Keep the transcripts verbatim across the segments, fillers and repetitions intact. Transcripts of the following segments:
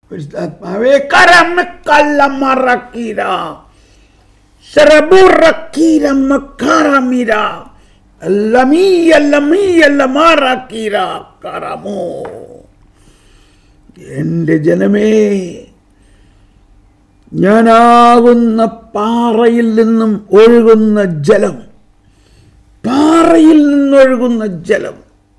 പരിശുദ്ധാത്മാവേ കരമക്കല്ലമറക്കീര ശരബുറക്കീര മക്കരമിര ലമിയ ലമിയ ലമറക്കീര കരമോ. എൻ്റെ ജനമേ, ഞാനാകുന്ന പാറയിൽ നിന്നും ഒഴുകുന്ന ജലം, പാറയിൽ നിന്നൊഴുകുന്ന ജലം,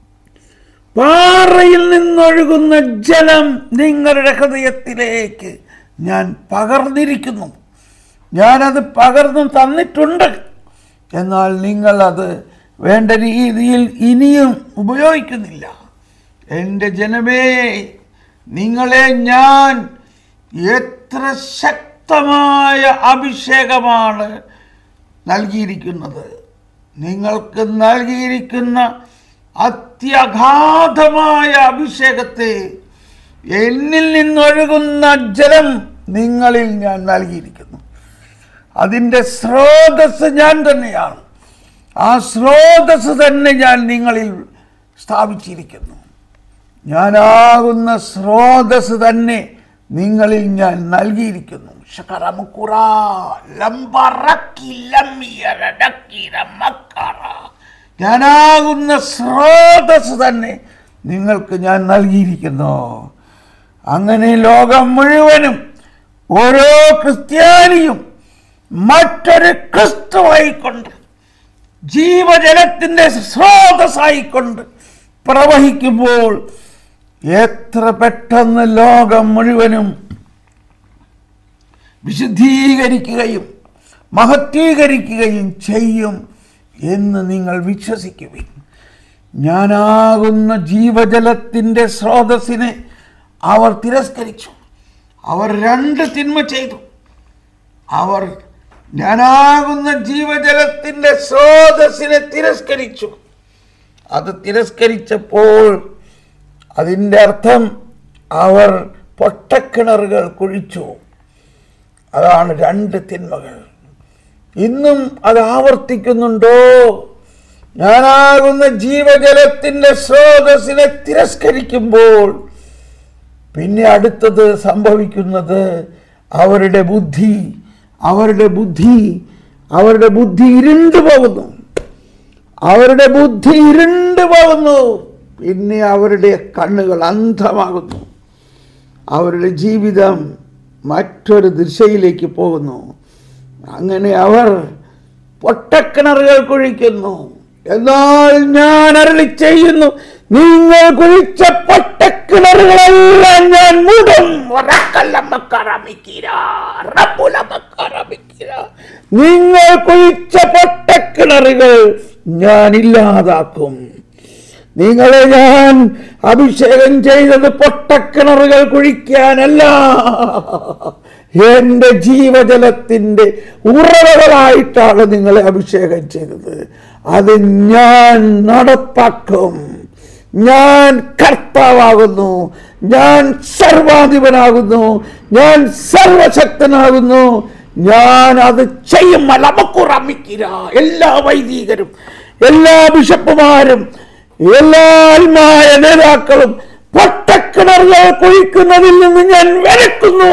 പാറയിൽ നിന്നൊഴുകുന്ന ജലം നിങ്ങളുടെ ഹൃദയത്തിലേക്ക് ഞാൻ പകർന്നിരിക്കുന്നു. ഞാനത് പകർന്നു തന്നിട്ടുണ്ട്. എന്നാൽ നിങ്ങളത് വേണ്ട രീതിയിൽ ഇനിയും ഉപയോഗിക്കുന്നില്ല. എൻ്റെ ജനമേ, നിങ്ങളെ ഞാൻ എത്ര ശക്തമായ അഭിഷേകമാണ് നൽകിയിരിക്കുന്നത്. നിങ്ങൾക്ക് നൽകിയിരിക്കുന്ന അത്യഗാധമായ അഭിഷേകത്തെ, എന്നിൽ നിന്നൊഴുകുന്ന ജലം നിങ്ങളിൽ ഞാൻ നൽകിയിരിക്കുന്നു. അതിൻ്റെ സ്രോതസ് ഞാൻ തന്നെയാണ്. ആ സ്രോതസ് തന്നെ ഞാൻ നിങ്ങളിൽ സ്ഥാപിച്ചിരിക്കുന്നു. ഞാനാകുന്ന സ്രോതസ് തന്നെ നിങ്ങളിൽ ഞാൻ നൽകിയിരിക്കുന്നു. ഞാനാകുന്ന സ്രോതസ് തന്നെ നിങ്ങൾക്ക് ഞാൻ നൽകിയിരിക്കുന്നു. അങ്ങനെ ലോകം മുഴുവനും ഓരോ ക്രിസ്ത്യാനിയും മറ്റൊരു ക്രിസ്തുവായിക്കൊണ്ട്, ജീവജലത്തിൻ്റെ സ്രോതസ്സായിക്കൊണ്ട് പ്രവഹിക്കുമ്പോൾ എത്ര പെട്ടെന്ന് ലോകം മുഴുവനും വിശുദ്ധീകരിക്കുകയും മഹത്വീകരിക്കുകയും ചെയ്യും എന്ന് നിങ്ങൾ വിശ്വസിക്കുവിൻ. ഞാനാകുന്ന ജീവജലത്തിൻ്റെ സ്രോതസ്സിനെ അവർ തിരസ്കരിച്ചു. അവർ രണ്ട് തിന്മ ചെയ്തു. അവർ ഞാനാകുന്ന ജീവജലത്തിൻ്റെ സ്രോതസ്സിനെ തിരസ്കരിച്ചു. അത് തിരസ്കരിച്ചപ്പോൾ അതിൻ്റെ അർത്ഥം അവർ പൊട്ടക്കിണറുകൾ കുഴിച്ചു. അതാണ് രണ്ട് തിന്മകൾ. ഇന്നും അത് ആവർത്തിക്കുന്നുണ്ടോ? ഞാനാകുന്ന ജീവജലത്തിൻ്റെ സ്രോതസ്സിനെ തിരസ്കരിക്കുമ്പോൾ പിന്നെ അടുത്തത് സംഭവിക്കുന്നത് അവരുടെ ബുദ്ധി അവരുടെ ബുദ്ധി അവരുടെ ബുദ്ധി ഇരുണ്ടു പോകുന്നു. അവരുടെ ബുദ്ധി ഇരുണ്ടു പോകുന്നു. പിന്നെ അവരുടെ കണ്ണുകൾ അന്ധമാകുന്നു. അവരുടെ ജീവിതം മറ്റൊരു ദിശയിലേക്ക് പോകുന്നു. അങ്ങനെ അവർ പൊട്ടക്കിണറുകൾ കുഴിക്കുന്നു. എന്നാൽ ഞാൻ അരുളി ചെയ്യുന്നു, നിങ്ങൾ കുഴിച്ച പൊട്ടക്കിണറുകളെല്ലാം ഞാൻ മൂടും. നിങ്ങൾ കുഴിച്ച പൊട്ടക്കിണറുകൾ ഞാൻ ഇല്ലാതാക്കും. നിങ്ങളെ ഞാൻ അഭിഷേകം ചെയ്തത് പൊട്ടക്കിണറുകൾ കുഴിക്കാനല്ല, എൻ്റെ ജീവജലത്തിൻ്റെ ഉറവകളായിട്ടാണ് നിങ്ങളെ അഭിഷേകം ചെയ്തത്. അത് ഞാൻ നടപ്പാക്കും. ഞാൻ കർത്താവാകുന്നു. ഞാൻ സർവാധിപനാകുന്നു. ഞാൻ സർവശക്തനാകുന്നു. ഞാൻ അത് ചെയ്യും. മലമക്കുറമിക്കില്ല. എല്ലാ വൈദികരും, എല്ലാ ബിഷപ്പുമാരും, എല്ലാ ആത്മായ നേതാക്കളും പൊട്ടക്കിണറുകൾ കുഴിക്കുന്നതിൽ നിന്ന് ഞാൻ വിലക്കുന്നു.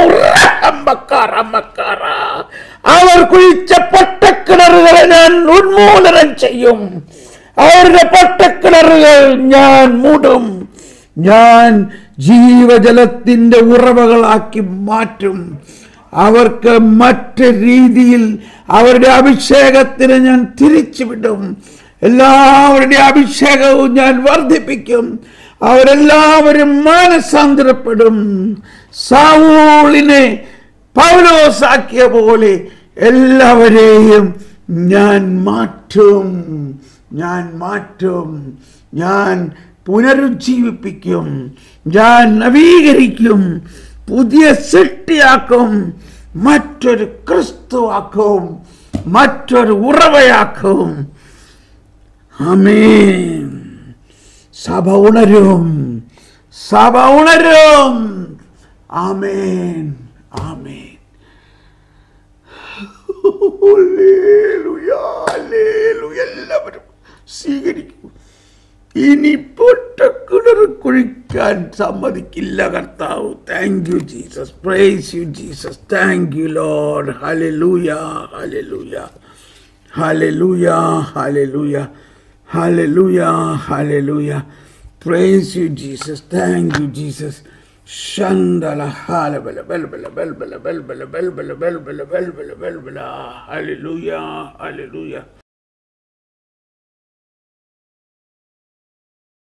അവർ കുഴിച്ച പൊട്ടക്കിണറുകളെ ഞാൻ ഉന്മൂലനം ചെയ്യും. അവരുടെ പൊട്ടക്കിണറുകൾ ഞാൻ മൂടും. ഞാൻ ജീവജലത്തിൻ്റെ ഉറവകളാക്കി മാറ്റും. അവർക്ക് മറ്റ് രീതിയിൽ അവരുടെ അഭിഷേകത്തിന് ഞാൻ തിരിച്ചുവിടും. എല്ലാവരുടെ അഭിഷേകവും ഞാൻ വർദ്ധിപ്പിക്കും. അവരെല്ലാവരും മാനസാന്തരപ്പെടും. സൗലിനെ പൗലോസാക്കിയ പോലെ എല്ലാവരെയും ഞാൻ മാറ്റും. ഞാൻ മാറ്റും. ഞാൻ പുനരുജ്ജീവിപ്പിക്കും. ഞാൻ നവീകരിക്കും. പുതിയ സൃഷ്ടിയാക്കും. മറ്റൊരു ക്രിസ്തുവാക്കും. മറ്റൊരു ഉറവയാക്കും. ആമേൻ. സഭ ഉണരും. സഭ ഉണരും. ആമേൻ. ആമേൻ. എല്ലാവരും സ്വീകരിക്കും. ഇനി പൊട്ടക്കിണർ കുഴി പ്രാപിക്കാൻ സമ്മതിക്കില്ല കർത്താവ്. Thank you Jesus. Praise you Jesus. Thank you Lord. Hallelujah, hallelujah, hallelujah, hallelujah, hallelujah, hallelujah. Praise you Jesus. Thank you Jesus. ശന്തല ഹാലബല ബൽബല ബൽബല ബൽബല ബൽബല ബൽബല ബൽബല ബൽബല ബൽബല. Hallelujah, hallelujah.